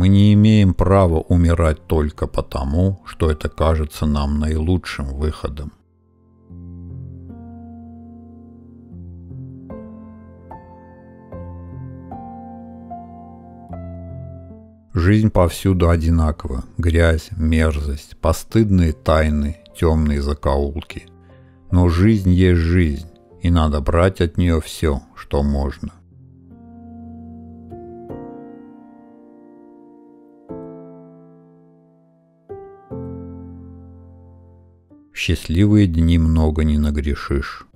Мы не имеем права умирать только потому, что это кажется нам наилучшим выходом. Жизнь повсюду одинакова. Грязь, мерзость, постыдные тайны, темные закоулки. Но жизнь есть жизнь, и надо брать от нее все, что можно. В счастливые дни много не нагрешишь.